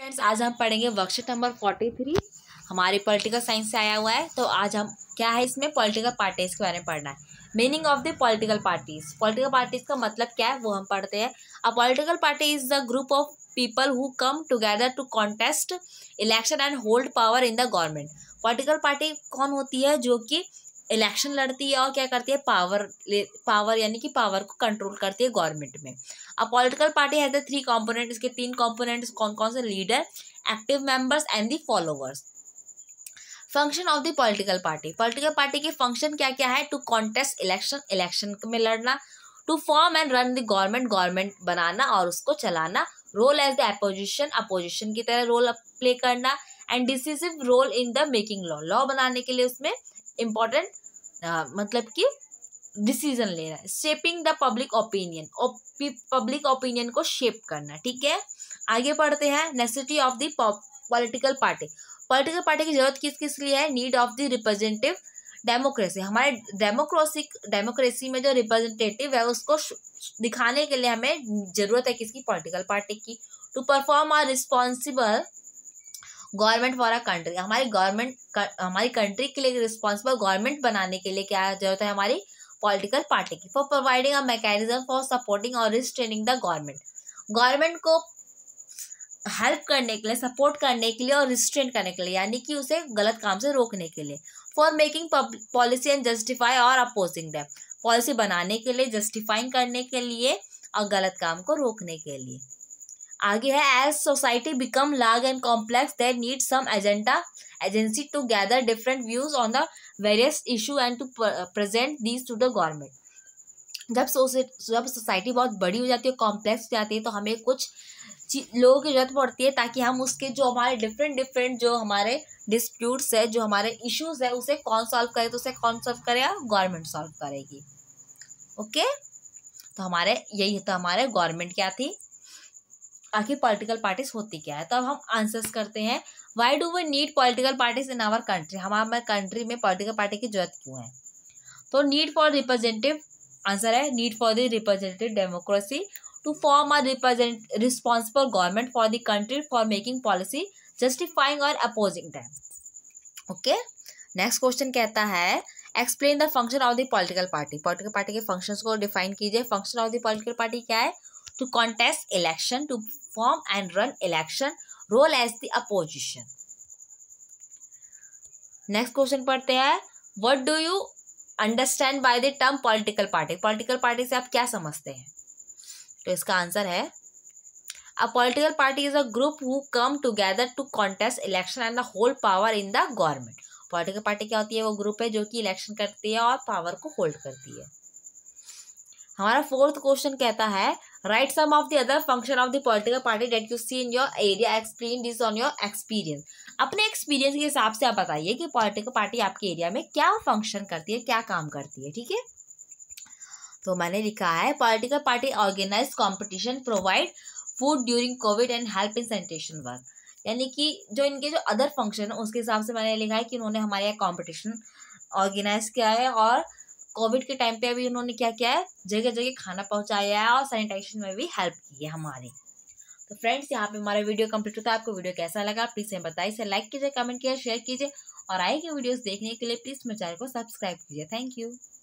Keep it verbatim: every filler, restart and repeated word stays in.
Friends, आज हम पढ़ेंगे वर्कशीट नंबर फोर्टी थ्री। हमारी पॉलिटिकल साइंस से आया हुआ है। तो आज हम क्या है, इसमें पॉलिटिकल पार्टीज के बारे में पढ़ना है। Meaning of the political parties. Political parties का मतलब क्या है वो हम पढ़ते हैं। A political party is the group of people who come together to contest election and hold power in the government. Political party कौन होती है? जो कि इलेक्शन लड़ती है और क्या करती है, पावर पावर यानी कि पावर को कंट्रोल करती है गवर्नमेंट में। A political party has the three component. इसके तीन कंपोनेंट्स कौन कौन से? Leader, active members and the followers. Function of the political party. Political party के फंक्शन क्या क्या है? टू कॉन्टेस्ट इलेक्शन, इलेक्शन में लड़ना। To form and run the government, government बनाना और उसको चलाना। Role as the opposition, opposition की तरह रोल प्ले करना। And decisive role in the making law, law बनाने के लिए उसमें इम्पोर्टेंट मतलब कि डिसीजन लेना है। Shaping the public opinion, public opinion को शेप करना। ठीक है, आगे पढ़ते हैं। Necessity of the political party. Political party की जरूरत किस किस लिए है? Need of the representative democracy. हमारे डेमोक्रेसी डेमोक्रेसी में जो रिप्रेजेंटेटिव है उसको दिखाने के लिए हमें जरूरत है किसकी? पॉलिटिकल पार्टी की। To perform are responsible government for a country. हमारी गवर्नमेंट हमारी कंट्री के लिए रिस्पॉन्सिबल गवर्नमेंट बनाने के लिए क्या जरूरत है? हमारी पॉलिटिकल पार्टी की। For providing a mechanism for supporting और रिस्ट्रेनिंग द गवर्नमेंट। गवर्नमेंट को हेल्प करने के लिए, सपोर्ट करने के लिए और रिस्ट्रेन करने के लिए, यानी कि उसे गलत काम से रोकने के लिए। For making policy and justify और अपोजिंग दैम। पॉलिसी बनाने के लिए, जस्टिफाइंग करने के लिए और गलत काम को रोकने के लिए। आगे है, as society become large and complex there need some agenda agency to gather different views on the various issue and to present these to the government. जब जब सोसाइटी बहुत बड़ी हो जाती है, कॉम्प्लेक्स हो जाती है, तो हमें कुछ लोगों की जरूरत पड़ती है ताकि हम उसके जो हमारे डिफरेंट डिफरेंट जो हमारे डिस्प्यूट्स है, जो हमारे इश्यूज है, उसे कौन सॉल्व करे? तो उसे कौन सॉल्व करेगा? गवर्नमेंट सॉल्व करेगी। ओके, तो हमारे यही तो हमारे गवर्नमेंट क्या थी, आखिर पॉलिटिकल पार्टीज होती क्या है। तो अब हम आंसर्स करते हैं। Why do we need political parties in our country? हमारे कंट्री में पॉलिटिकल पार्टी की जरूरत क्यों है? तो नीड फॉर रिप्रेजेंटेटिव, आंसर है need for the representative democracy. To form a represent responsible government for the country for making policy, justifying और opposing them. Okay, next question कहता है, explain the function of the political party. Political party के functions को define कीजिए। Function of the political party क्या है? To contest election, to form and run election, role as the opposition. Next question पढ़ते हैं, what do you understand by the term political party? Political party से आप क्या समझते हैं? तो इसका आंसर है, a political party is a group who come together to contest election and the hold power in the government. Political party क्या होती है? वो ग्रुप है जो कि इलेक्शन करती है और पावर को होल्ड करती है। हमारा फोर्थ क्वेश्चन कहता है, write some of the other function of the political party that you see in your area, explain this on your experience. अपने एक्सपीरियंस के हिसाब से आप बताइए कि पॉलिटिकल पार्टी आपके एरिया में क्या फंक्शन करती है, क्या काम करती है। ठीक है, तो मैंने लिखा है, political party organize competition, provide food during covid and help in sanitation work. यानी कि जो इनके जो अदर फंक्शन है उसके हिसाब से मैंने लिखा है कि उन्होंने हमारे यहाँ कॉम्पिटिशन ऑर्गेनाइज किया है और कोविड के टाइम पे भी उन्होंने क्या किया है, जगह जगह खाना पहुंचाया है और सैनिटाइजेशन में भी हेल्प की है हमारे। तो फ्रेंड्स, यहाँ पे हमारा वीडियो कंप्लीट होता है। आपको वीडियो कैसा लगा प्लीज हमें बताइए। इसे लाइक कीजिए, कमेंट कीजिए, शेयर कीजिए और आए के वीडियोस देखने के लिए प्लीज मेरे चैनल को सब्सक्राइब कीजिए। Thank you.